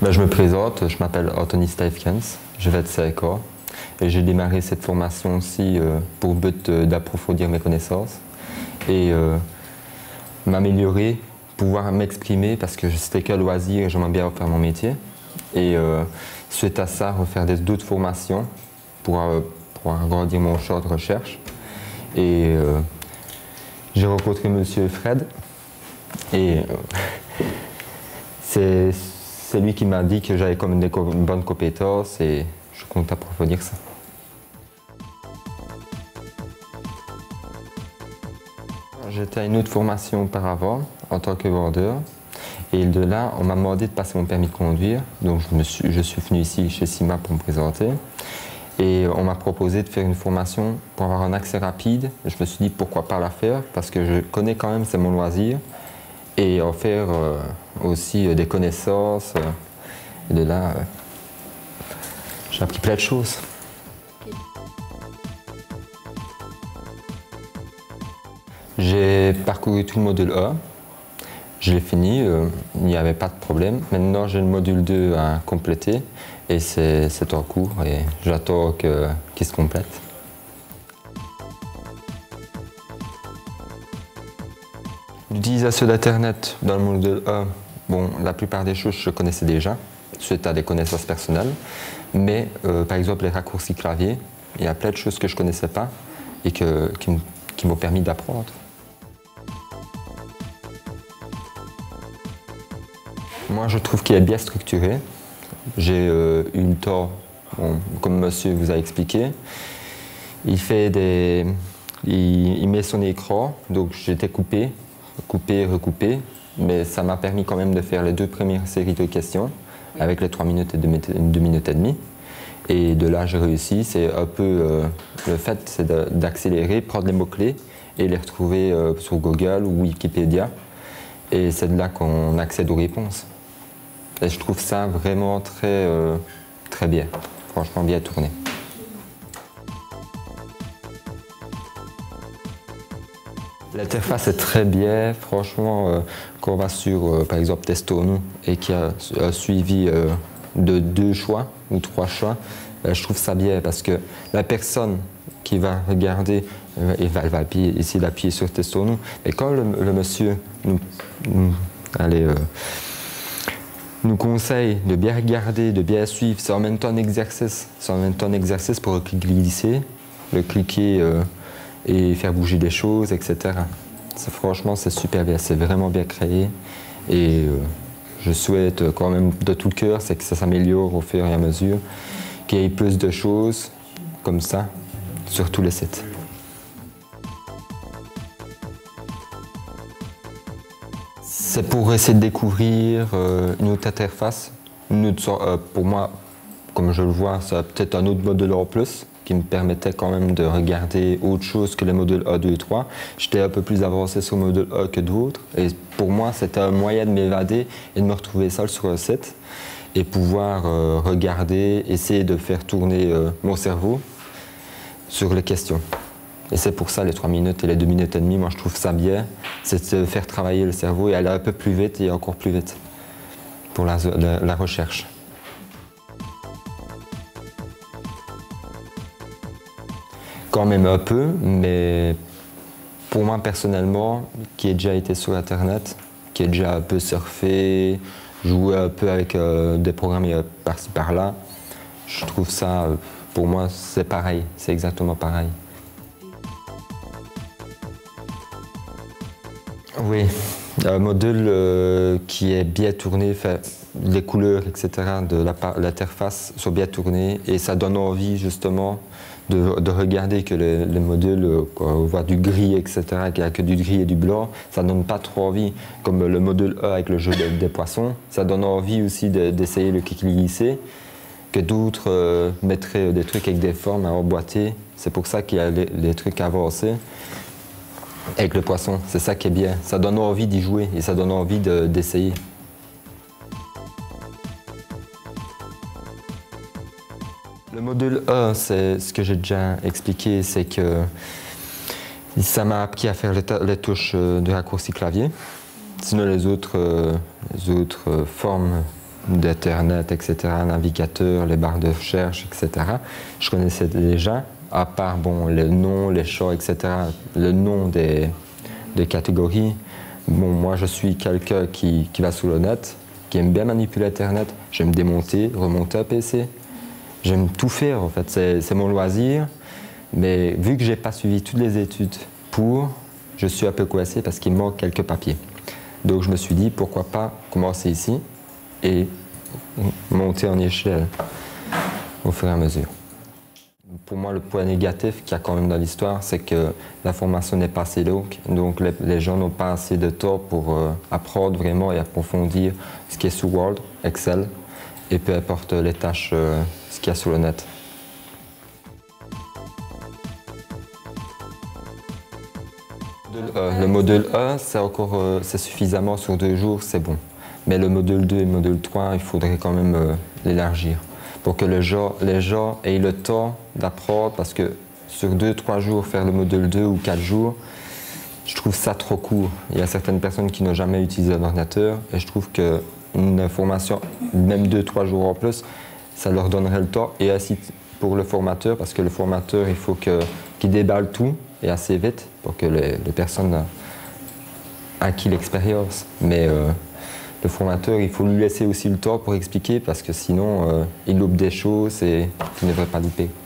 Je me présente, je m'appelle Anthony Stuyvekens, je vais de CECA et j'ai démarré cette formation aussi pour le but d'approfondir mes connaissances et m'améliorer, pouvoir m'exprimer parce que c'était que loisir et j'aimerais bien refaire mon métier. Et suite à ça, refaire d'autres formations pour agrandir mon champ de recherche. Et j'ai rencontré Monsieur Fred et c'est lui qui m'a dit que j'avais comme une bonne compétence et je compte approfondir ça. J'étais à une autre formation auparavant en tant que vendeur et de là on m'a demandé de passer mon permis de conduire, donc je suis venu ici chez CIMA pour me présenter et on m'a proposé de faire une formation pour avoir un accès rapide. Je me suis dit pourquoi pas la faire parce que je connais quand même, c'est mon loisir, et en faire aussi des connaissances et de là j'ai appris plein de choses. J'ai parcouru tout le module A, je l'ai fini, il n'y avait pas de problème. Maintenant j'ai le module 2 à compléter et c'est en cours et j'attends qu'il se complète. L'utilisation d'Internet dans le module A, bon, la plupart des choses je connaissais déjà, suite à des connaissances personnelles, mais par exemple les raccourcis clavier, il y a plein de choses que je ne connaissais pas et qui m'ont permis d'apprendre. Moi, je trouve qu'il est bien structuré. J'ai eu le temps, bon, comme monsieur vous a expliqué, il met son écran, donc j'étais coupé, recoupé, mais ça m'a permis quand même de faire les 2 premières séries de questions avec les 3 minutes et 2 minutes et demie. Et de là, j'ai réussi. C'est un peu le fait, c'est d'accélérer, prendre les mots-clés et les retrouver sur Google ou Wikipédia. Et c'est de là qu'on accède aux réponses. Et je trouve ça vraiment très bien, franchement bien tourné. L'interface est très bien, franchement, quand on va sur par exemple Testonou et qu'il y a un suivi de 2 choix ou 3 choix, je trouve ça bien parce que la personne qui va regarder, elle va essayer d'appuyer sur Testonou, et quand le monsieur nous conseille de bien regarder, de bien suivre, c'est en même temps un exercice. C'est en même temps un exercice pour glisser, le cliquer et faire bouger des choses, etc. Franchement, c'est super bien, c'est vraiment bien créé. Et je souhaite quand même de tout cœur, c'est que ça s'améliore au fur et à mesure, qu'il y ait plus de choses comme ça sur tous les sites. C'est pour essayer de découvrir une autre interface. Pour moi, comme je le vois, c'est peut-être un autre module en plus qui me permettait quand même de regarder autre chose que les modules A, 2 et 3. J'étais un peu plus avancé sur le module A que d'autres. Et pour moi, c'était un moyen de m'évader et de me retrouver seul sur un site et pouvoir regarder, essayer de faire tourner mon cerveau sur les questions. Et c'est pour ça les 3 minutes et les 2 minutes et demie, moi je trouve ça bien, c'est de faire travailler le cerveau et aller un peu plus vite et encore plus vite pour la recherche. Quand même un peu, mais pour moi personnellement, qui ai déjà été sur Internet, qui ai déjà un peu surfé, joué un peu avec des programmes par-ci par-là, je trouve ça, pour moi, c'est pareil, c'est exactement pareil. Oui, un module qui est bien tourné, les couleurs, etc. de l'interface sont bien tournées et ça donne envie justement de regarder que les modules, quand on voit du gris, etc., qu'il n'y a que du gris et du blanc, ça donne pas trop envie. Comme le module A avec le jeu des poissons, ça donne envie aussi d'essayer le clic-glisser, que d'autres mettraient des trucs avec des formes à emboîter. C'est pour ça qu'il y a les trucs avancés. Avec le poisson, c'est ça qui est bien. Ça donne envie d'y jouer et ça donne envie d'essayer. Le module A, c'est ce que j'ai déjà expliqué, c'est que ça m'a appris à faire les touches de raccourci clavier. Sinon les autres formes d'Ethernet, etc., navigateur, les barres de recherche, etc. Je connaissais déjà, à part bon, les noms, les champs, etc., le nom des catégories. Bon, moi, je suis quelqu'un qui va sous le net, qui aime bien manipuler Internet. J'aime démonter, remonter un PC. J'aime tout faire, en fait. C'est mon loisir. Mais vu que je n'ai pas suivi toutes les études je suis un peu coincé parce qu'il me manque quelques papiers. Donc, je me suis dit, pourquoi pas commencer ici et monter en échelle au fur et à mesure. Pour moi, le point négatif qu'il y a quand même dans l'histoire, c'est que la formation n'est pas assez longue, donc les gens n'ont pas assez de temps pour apprendre vraiment et approfondir ce qui est sous Word, Excel, et peu importe les tâches, ce qu'il y a sur le net. Le module 1, c'est suffisamment sur 2 jours, c'est bon. Mais le module 2 et le module 3, il faudrait quand même l'élargir pour que les gens aient le temps d'apprendre, parce que sur 2-3 jours, faire le module 2 ou 4 jours, je trouve ça trop court. Il y a certaines personnes qui n'ont jamais utilisé un ordinateur et je trouve qu'une formation, même 2-3 jours en plus, ça leur donnerait le temps. Et ainsi pour le formateur, parce que le formateur, il faut qu'il déballe tout et assez vite pour que les personnes acquis l'expérience. Mais le formateur, il faut lui laisser aussi le temps pour expliquer parce que sinon, il loupe des choses et il ne devrait pas louper.